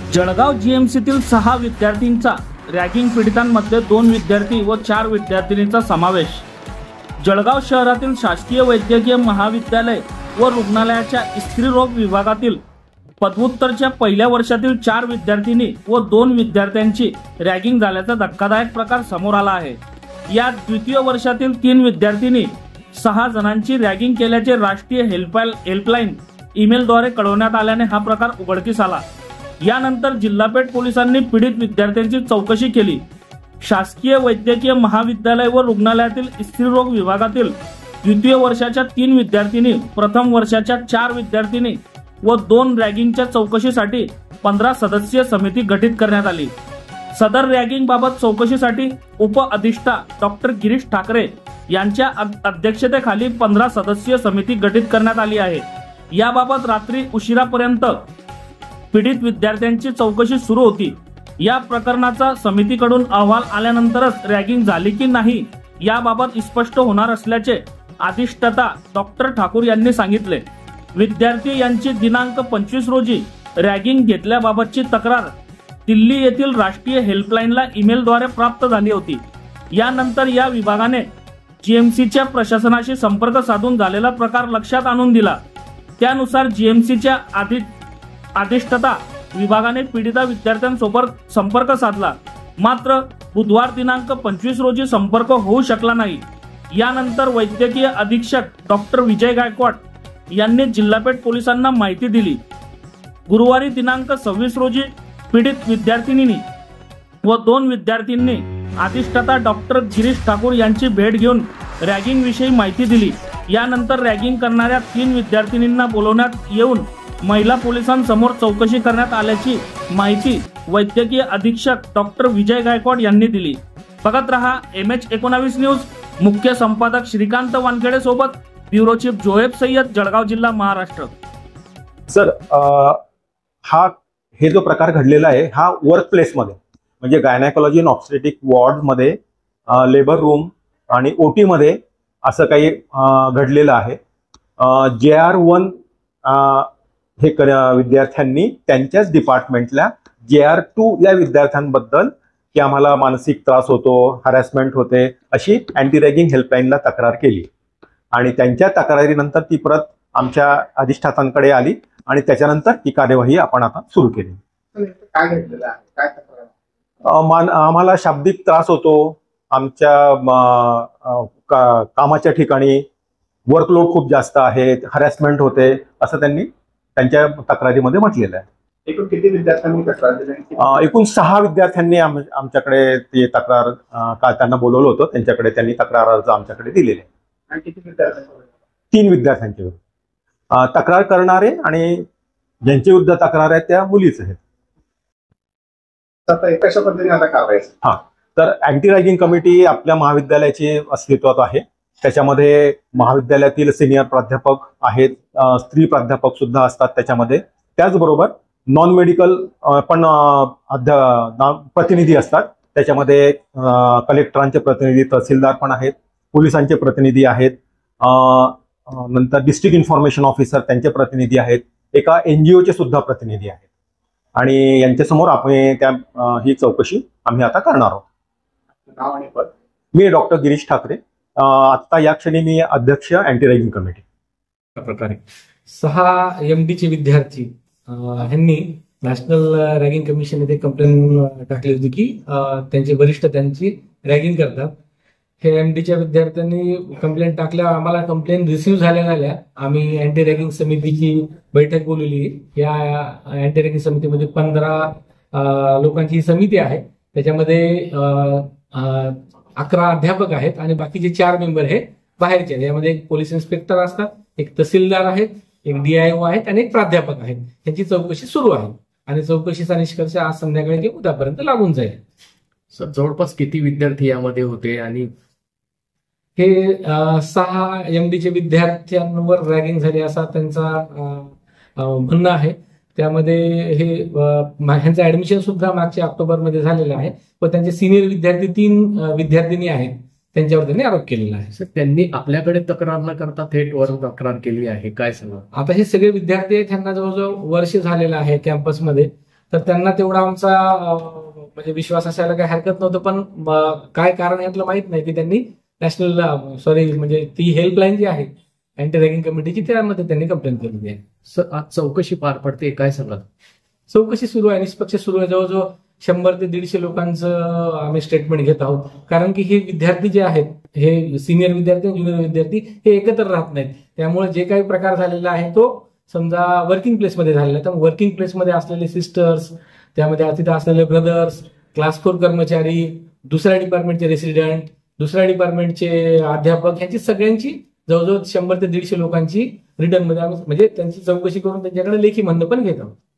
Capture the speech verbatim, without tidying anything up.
जळगाव जीएमसीतील सहा विद्यार्थ्यांचा रॅगिंग पीडितांमध्ये दोन विद्यार्थी व चार विद्यार्थिनींचा समावेश। जळगाव शहरातील शासकीय वैद्यकीय महाविद्यालय व रुग्णालयाच्या स्त्रीरोग विभागातील पदव्युत्तरच्या पहिल्या वर्षातील चार विद्यार्थिनी व दोन विद्यार्थ्यांची रॅगिंग झाल्याचा धक्कादायक प्रकार समोर आला आहे। यात द्वितीय वर्षातील तीन विद्यार्थिनी सहा जणांची रॅगिंग केल्याचे राष्ट्रीय हेल्पलाईन हेल्पलाईन ईमेलद्वारे कळवण्यात आल्याने हा प्रकार उघडकीस आला। यानंतर जिल्हापेठ पोलिसांनी पीडित विद्यार्थ्यांची चौकशी केली। शासकीय वैद्यकीय महाविद्यालय व रुग्णालयातील स्त्रीरोग विभागातील द्वितीय वर्षाच्या तीन विद्यार्थिनी, प्रथम वर्षाच्या चार विद्यार्थिनी व दोन रॅगिंगच्या चौकशीसाठी पंधरा सदस्यीय समिती गठीत करण्यात आली। सदर रॅगिंग बाबत चौकशीसाठी उप अधिष्ठा डॉक्टर गिरीश ठाकरे यांच्या अध्यक्षतेखाली पंधरा सदस्यीय समिती गठीत करण्यात आली आहे। याबाबत रात्री उशिरापर्यंत पीडित विद्यार्थ्यांची चौकशी सुरू होती। या प्रकरणाचा समितीकडून अहवाल आल्यानंतरच रॅगिंग झाली की नाही याबाबत स्पष्ट होणार असल्याचे अधिष्ठाता डॉक्टर ठाकूर यांनी सांगितले। विद्यार्थी यांची दिनांक पंचवीस रोजी रॅगिंग घेतल्याबाबतची तक्रार दिल्ली येथील राष्ट्रीय हेल्पलाईनला ईमेलद्वारे प्राप्त झाली होती। यानंतर या विभागाने जीएमसीच्या प्रशासनाशी संपर्क साधून झालेला प्रकार लक्षात आणून दिला। त्यानुसार जीएमसीच्या आधी अधिष्ठाता विभागाने पीडिता विद्यार्थ्यांसोबत संपर्क साधला, मात्र बुधवार दिनांक पंचवीस रोजी संपर्क होऊ शकला नाही। यानंतर वैद्यकीय अधीक्षक डॉक्टर विजय गायकवाड यांनी जिल्हापेठ पोलिसांना माहिती दिली। गुरुवारी दिनांक सव्वीस रोजी पीडित विद्यार्थिनींनी व दोन विद्यार्थ्यांनी अधिष्ठाता डॉक्टर गिरीश ठाकूर यांची भेट घेऊन रॅगिंग विषयी माहिती दिली। यानंतर रॅगिंग करणाऱ्या तीन विद्यार्थिनींना बोलवण्यात येऊन महिला पोलिसांसमोर चौकशी करण्यात आल्याची माहिती वैद्यकीय अधीक्षक डॉक्टर विजय गायकवाड यांनी दिली। बघत रहा एम एच एकोणावीस न्यूज। मुख्य संपादक श्रीकांत वानखेडे सोबत ब्युरो चीफ जोहेब सय्यद, जळगाव जिल्हा, महाराष्ट्र। सर, हा हे जो प्रकार घडलेला आहे हा वर्क प्लेस मध्ये म्हणजे गायनेकोलॉजी अँड ऑब्स्टेट्रिक वॉर्ड मध्ये, लेबर रूम आणि ओटी मध्ये असं काही घडलेलं आहे। जे आर वन हे विद्यार्थ्यांनी त्यांच्याच डिपार्टमेंटला जे आर टू या विद्यार्थ्यांबद्दल की आम्हाला मानसिक त्रास होतो, हॅरॅसमेंट होते अशी अँटी रॅगिंग हेल्पलाईनला तक्रार केली आणि त्यांच्या तक्रारीनंतर ती परत आमच्या अधिष्ठातांकडे आली आणि त्याच्यानंतर ही कार्यवाही आपण आता सुरू केली। काय घडलेलं आहे, काय तक्रार? आम्हाला शाब्दिक त्रास होतो, आमच्या का, कामाच्या ठिकाणी वर्कलोड खूप जास्त आहे, हॅरॅसमेंट होते असं त्यांनी त्यांच्या तक्रारीमध्ये म्हटलेलं आहे। एकूण किती विद्यार्थ्यांनी तक्रार दिली? एकूण सहा विद्यार्थ्यांनी आमच्याकडे ती तक्रार का त्यांना बोलवलं होतं, त्यांच्याकडे त्यांनी तक्रार अर्ज आमच्याकडे दिलेले। आणि किती विद्यार्थ्यांनी? तीन विद्यार्थ्यांचे विरुद्ध तक्रार करणारे आणि ज्यांच्या विरुद्ध तक्रार आहे त्या मुलीच आहेत। आता कशा पद्धतीने आता कारवाई? हा, तर अँटी रॅगिंग कमिटी आपल्या महाविद्यालयाची अस्तित्वात आहे। त्याच्यामध्ये महाविद्यालयातील सिनियर प्राध्यापक आहेत, स्त्री प्राध्यापक सुद्धा असतात त्याच्यामध्ये, त्याचबरोबर नॉन मेडिकल पण प्रतिनिधी असतात। त्याच्यामध्ये कलेक्टरांचे प्रतिनिधी, तहसीलदार पण आहेत, पोलिसांचे प्रतिनिधी आहेत, नंतर डिस्ट्रिक्ट इन्फॉर्मेशन ऑफिसर त्यांचे प्रतिनिधी आहेत, एका एनजीओचे सुद्धा प्रतिनिधी आहेत आणि यांच्यासमोर आपण त्या ही चौकशी आम्ही आता करणार आहोत। नाव आणि पद? मी डॉक्टर गिरीश ठाकरे, आता या क्षणी मी अध्यक्ष अँटी रॅगिंग कमिटी। प्रकारे सहा एम डी चे विद्यार्थी ह्यांनी नॅशनल रॅगिंग कमिशन येथे कंप्लेंट टाकली होती की त्यांचे वरिष्ठ त्यांची रॅगिंग करतात। हे एमडीच्या विद्यार्थ्यांनी कंप्लेंट टाकल्या, आम्हाला कंप्लेंट रिसिव्ह झाल्या झाल्या आम्ही अँटी रॅगिंग समितीची बैठक बोलवली। या अँटी रॅगिंग समितीमध्ये पंधरा लोकांची ही समिती आहे। त्याच्यामध्ये अकरा अध्यापक आहेत आणि बाकीचे चार मेंबर हे बाहेरचे आहेत। यामध्ये एक पोलीस इन्स्पेक्टर असतात, एक तहसीलदार आहेत, एक डीआयओ आहेत आणि एक प्राध्यापक आहेत। त्यांची चौकशी सुरू आहे आणि चौकशीचा निष्कर्ष आज संध्याकाळी किंवा उद्यापर्यंत लागून जाईल। सर, जवळपास किती विद्यार्थी यामध्ये होते? आणि हे सहा एमडीचे विद्यार्थ्यांवर रॅगिंग झाली असा त्यांचा म्हणणं आहे। त्यामध्ये हे ह्यांचं ऍडमिशन सुद्धा मागच्या ऑक्टोबर मध्ये झालेलं आहे व त्यांचे सिनियर विद्यार्थी तीन विद्यार्थिनी आहेत त्यांच्यावर त्यांनी आरोप केलेला आहे। सर, त्यांनी आपल्याकडे तक्रार न करता थेट वर तक्रार केली आहे, काय सांगा? आता हे सगळे विद्यार्थी त्यांना जवळजवळ वर्ष झालेलं आहे कॅम्पसमध्ये तर त्यांना तेवढा आमचा अं, म्हणजे विश्वास असायला काही हरकत नव्हतं. पण अं, काय कारण यातलं माहित नाही की त्यांनी नॅशनल सॉरी म्हणजे ती हेल्पलाईन जी आहे अँटी रॅगिंग कमिटीची त्यामध्ये त्यांनी कंप्लेंट केलेली आहे. सर आज चौकशी पार पडते, काय सांगाल? चौकशी सुरू आहे, निष्पक्ष सुरू आहे. जवळजवळ शंभर ते दीडशे लोकांचं आम्ही स्टेटमेंट घेत आहोत. कारण की हे विद्यार्थी जे आहेत, हे सिनियर विद्यार्थी आणि ज्युनियर विद्यार्थी हे एकत्र राहत नाहीत. त्यामुळे जे काही प्रकार झालेला आहे तो समजा वर्किंग प्लेसमध्ये झालेला आहे. तर वर्किंग प्लेसमध्ये असलेले सिस्टर्स, त्यामध्ये तिथे असलेले ब्रदर्स, क्लास फोर कर्मचारी, दुसऱ्या डिपार्टमेंटचे रेसिडेंट, दुसऱ्या डिपार्टमेंटचे अध्यापक, यांची सगळ्यांची जवळजवळ शंभर ते दीडशे लोकांची रिटर्नमध्ये आम्ही म्हणजे त्यांची चौकशी करून त्यांच्याकडे लेखी म्हणणं पण घेत आहोत.